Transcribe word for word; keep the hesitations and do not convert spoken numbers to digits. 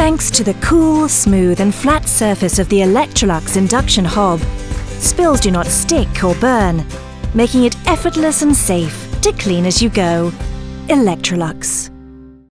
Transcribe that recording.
Thanks to the cool, smooth and flat surface of the Electrolux induction hob, spills do not stick or burn, making it effortless and safe to clean as you go. Electrolux.